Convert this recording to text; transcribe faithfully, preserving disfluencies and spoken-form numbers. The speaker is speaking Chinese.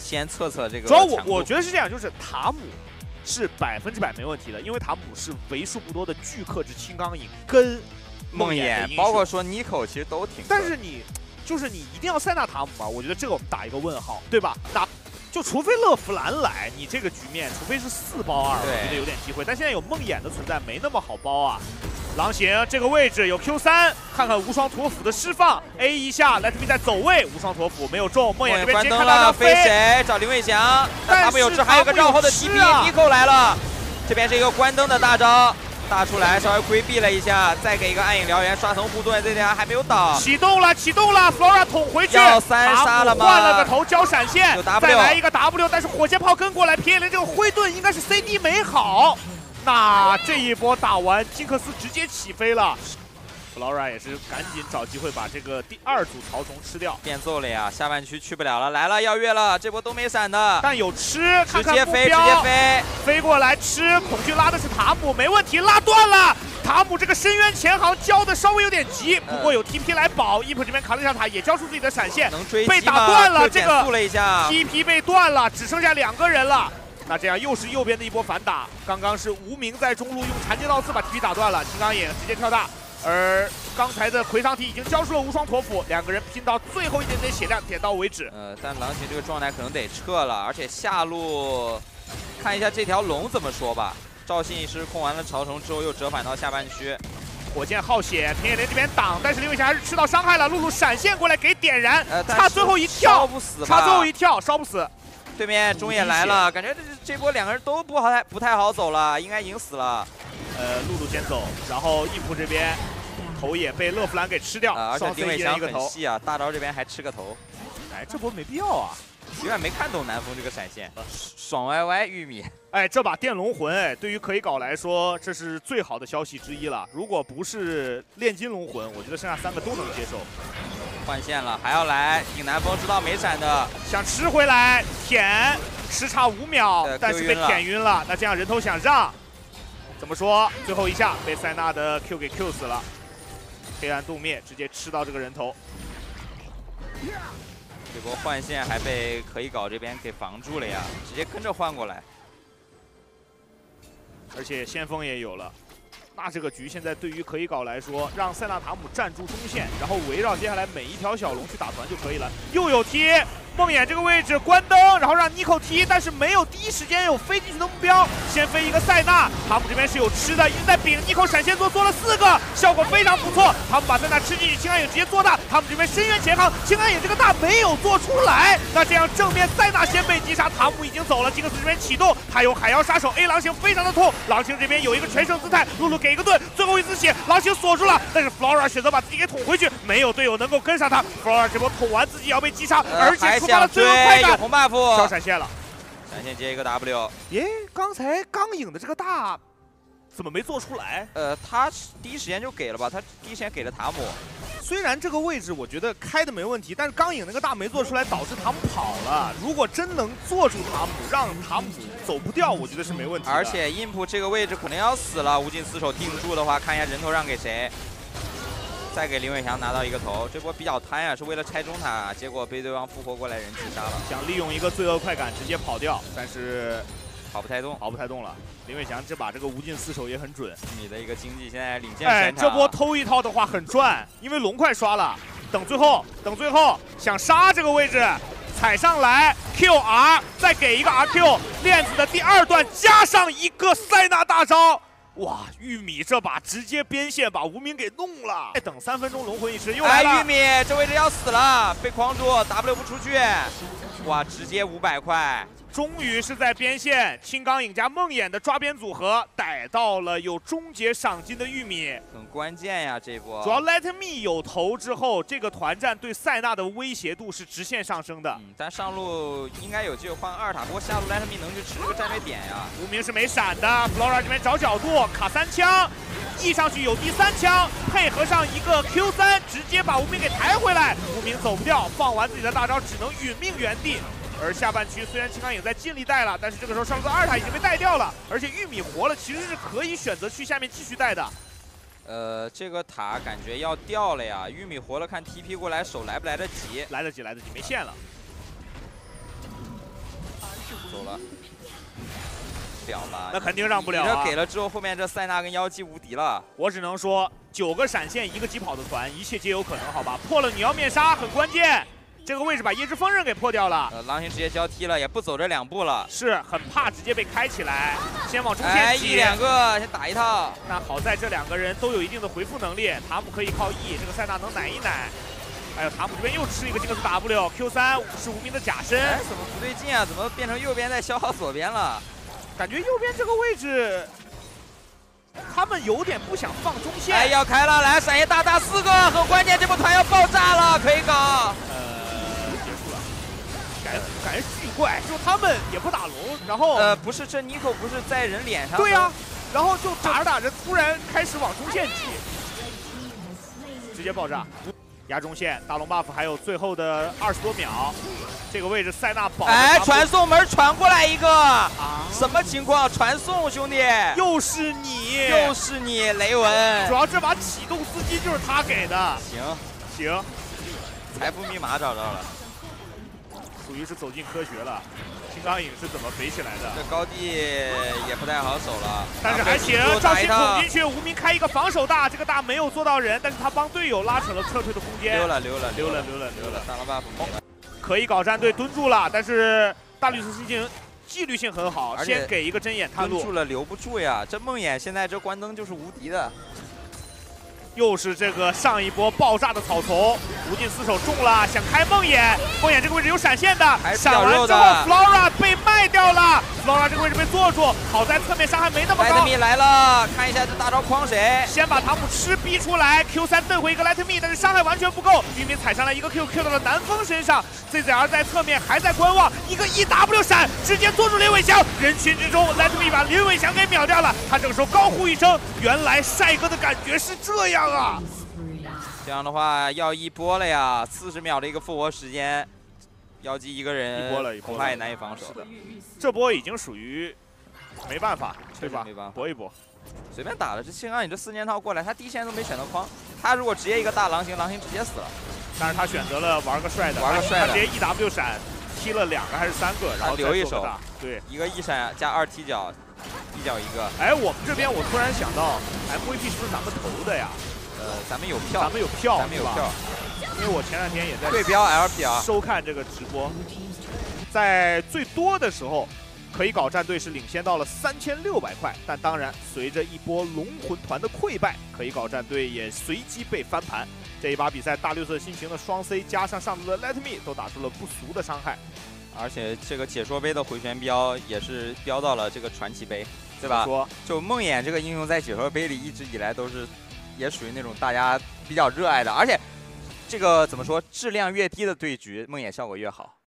先测测这个。 主要我我觉得是这样，就是塔姆是百分之百没问题的，因为塔姆是为数不多的巨克制青钢影跟梦魇， 包括说妮蔻其实都挺。 但是你就是你一定要塞纳塔姆吗？我觉得这个我们打一个问号，对吧？打就除非勒弗兰来，你这个局面除非是四包二，我觉得有点机会。但现在有梦魇的存在，没那么好包啊。狼行这个位置有 Q 三，看看无双驼斧的释放 ，A 一下 ，Let me 在走位，无双驼斧没有中，梦魇这边直接看大招飞谁？找林伟翔，但他们有吃，还有个绕后的 T P， 妮蔻来了，这边是一个关灯的大招。大出来，稍微规避了一下，再给一个暗影燎原刷层护盾，这条还没有倒。 启动了，启动了 ，Flora 捅回去， 要三杀了吗？ 换了个头，交闪现， 有 W， 再来一个 W， 但是火箭炮跟过来，皮耶林这个灰盾应该是 C D 没好。那这一波打完，金克斯直接起飞了。Flora 也是赶紧找机会把这个第二组曹虫吃掉， 变奏了呀，下半区去不了了，来了要越了，这波都没闪的， 但有吃，看看直接飞，直接飞， 飞过来吃，恐惧拉的是塔姆，没问题，拉断了。塔姆这个深渊前行交的稍微有点急，不过有 T P 来保，伊普这边扛了一下塔，也交出自己的闪现， 能追被打断了，这个 T P 被断了，只剩下两个人了。那这样又是右边的一波反打，刚刚是无名在中路用缠剑倒刺把 T P 打断了，金刚眼直接跳大。而刚才的魁上体已经交出了无双驼斧，两个人拼到最后一点点血量，点到为止。 呃，但狼行这个状态可能得撤了，而且下路看一下这条龙怎么说吧。赵信是控完了曹虫之后又折返到下半区， 火箭耗血，田野莲这边挡，但是林伟翔还是吃到伤害了。露露闪现过来给点燃，呃、差最后一跳， 烧不死吧？ 差最后一跳，烧不死。 对面中野来了，感觉这这波两个人都不好太不太好走了，应该赢死了。 呃，露露先走，然后义父这边头也被勒弗兰给吃掉， 呃、而且林伟翔很头细啊，大招这边还吃个头。 哎，这波没必要啊， 有点没看懂南风这个闪现，爽歪歪玉米。 哎，这把电龙魂，哎，对于可以搞来说，这是最好的消息之一了。如果不是炼金龙魂，我觉得剩下三个都能接受。 换线了，还要来顶南风，知道没闪的， 想吃回来舔，时差五秒，但是被舔晕了。那这样人头想让，怎么说？最后一下被塞纳的 Q 给 Q 死了，黑暗洞灭，直接吃到这个人头。 这波换线还被可以搞这边给防住了呀，直接跟着换过来。 而且先锋也有了。那这个局现在对于可以搞来说，让塞纳塔姆站住中线，然后围绕接下来每一条小龙去打团就可以了。又有踢梦魇这个位置关灯，然后让妮蔻踢，但是没有第一时间有飞进去的目标，先飞一个塞纳。塔姆这边是有吃的，一直在饼，妮蔻闪现做做了四个，效果非常不错。塔姆把塞纳吃进去，青暗影直接做大。塔姆这边深渊前行，青暗影这个大没有做出来。那这样正面塞纳先被击杀，塔姆已经走了。金克斯这边启动，他有海妖杀手 A 狼行非常的痛，狼行这边有一个全胜姿态，露露给一个盾，最后一丝血，狼行锁住了，但是 Flora 选择把自己给捅回去，没有队友能够跟上他。Flora 这波捅完自己也要被击杀，而且触发了最后快感， 有红 buff， 交闪现了， 闪现接一个 W。 耶，刚才刚影的这个大怎么没做出来？ 呃，他第一时间就给了吧，他第一时间给了塔姆。 虽然这个位置我觉得开的没问题，但是刚影那个大没做出来，导致塔姆跑了。如果真能做住塔姆，让塔姆走不掉，我觉得是没问题的。 而且印普这个位置可能要死了，无尽厮守定住的话，看一下人头让给谁。再给林伟翔拿到一个头，这波比较贪啊，是为了拆中塔，结果被对方复活过来人击杀了。 想利用一个罪恶快感直接跑掉，但是跑不太动， 跑不太动了。林伟翔这把这个无尽厮守也很准， 你的一个经济现在领先哎，这波偷一套的话很赚，因为龙快刷了。等最后，等最后想杀这个位置，踩上来 Q R， 再给一个 R Q， 链子的第二段加上一个塞纳大招。哇，玉米这把直接边线把无名给弄了。再等三分钟，龙魂一吃又来了。 哎，玉米这位置要死了，被框住 ，W 不出去。哇，直接五百块。 终于是在边线，青钢影加梦魇的抓边组合逮到了有终结赏金的玉米， 很关键呀这波。 主要 Let Me 有头之后，这个团战对塞纳的威胁度是直线上升的。 嗯，但上路应该有机会换二塔，不过下路 Let Me 能去吃这个战略点呀。 无名是没闪的 ，Flora 这边找角度卡三枪，E上去有第三枪，配合上一个 Q 三，直接把无名给抬回来。无名走不掉，放完自己的大招，只能殒命原地。而下半区虽然青钢影在尽力带了，但是这个时候上路的二塔已经被带掉了，而且玉米活了，其实是可以选择去下面继续带的。 呃，这个塔感觉要掉了呀，玉米活了，看 T P 过来手来不来得及？ 来得及，来得及，没线了。 走了，了吧？ 那肯定让不了、啊。 你这给了之后，后面这塞纳跟妖姬无敌了。 我只能说，九个闪现，一个疾跑的团，一切皆有可能，好吧？破了女妖面纱很关键。 这个位置把夜之锋刃给破掉了， 呃，狼行直接交踢了，也不走这两步了， 是很怕直接被开起来，先往中线哎， 挤， 一两个先打一套。 那好在这两个人都有一定的回复能力，塔姆可以靠 E， 这个塞纳能奶一奶。哎呦，塔姆这边又吃一个金克斯 W，Q 三是无名的假身， 哎，怎么不对劲啊？怎么变成右边在消耗左边了？ 感觉右边这个位置。 他们有点不想放中线， 哎，要开了，来闪现大大四个，很关键，这波团要爆炸了，可以搞。 呃，结束了，感觉感觉巨怪，就他们也不打龙，然后呃，不是，这尼克不是在人脸上？ 对呀、啊，然后就打着打着，突然开始往中线挤，直接爆炸，压中线，大龙 buff 还有最后的二十多秒。 这个位置塞纳保， 哎，传送门传过来一个，啊、什么情况？传送兄弟， 又是你， 又是你，雷文。 主要这把启动司机就是他给的。 行行， 财富密码找着了， 属于是走进科学了。金刚影是怎么肥起来的？ 这高地也不太好守了， 但是还行，赵鑫捅进去，无名开一个防守大，这个大没有做到人，但是他帮队友拉扯了撤退的空间。 溜了溜了溜了溜了溜了， 大龙 buff 没了。 可以搞战队蹲住了，但是大律师心情纪律性很好，先给一个针眼探路。 蹲住了留不住呀，这梦魇现在这关灯就是无敌的。 又是这个上一波爆炸的草丛，无尽厮守中了，想开梦魇，梦魇这个位置有闪现的，闪完之后 Flora 被卖掉了 ，Flora 这个位置被做住，好在侧面伤害没那么高。 Let me 来了，看一下这大招诓谁？ 先把塔姆吃逼出来 ，Q 三瞪回一个 Let me， 但是伤害完全不够，冰冰踩上来一个 Q Q 到了南风身上 ，Z Z R 在侧面还在观望，一个 E W 闪直接做住林伟翔，人群之中 Let me 把林伟翔给秒掉了，他这个时候高呼一声，原来帅哥的感觉是这样啊！ 这样的话要一波了呀，四十秒的一个复活时间，妖姬一个人一波了，一波恐怕也难以防守。 是的，这波已经属于没办法，对吧？ 没办法， 搏一搏， 随便打了。这青钢，你这四件套过来，他第一线都没选择框，他如果直接一个大狼行，狼行直接死了。 但是他选择了玩个帅的， 玩个帅的， 他直接 E W 闪踢了两个还是三个，然后留一手， 对， 一个一闪加二踢脚，一脚一个。 哎，我们这边我突然想到 ，M V P 是不是咱们投的呀？ 呃，咱们有票， 咱们有票， 咱们有票， 因为我前两天也在对标 L P R 收看这个直播，在最多的时候，可以搞战队是领先到了三千六百块，但当然随着一波龙魂团的溃败，可以搞战队也随机被翻盘。这一把比赛，大绿色心情的双 C 加上上路的 Let Me 都打出了不俗的伤害， 而且这个解说杯的回旋镖也是飙到了这个传奇杯，对吧？ 说就梦魇这个英雄在解说杯里一直以来都是。 也属于那种大家比较热爱的，而且这个怎么说，质量越低的对局，梦魇效果越好。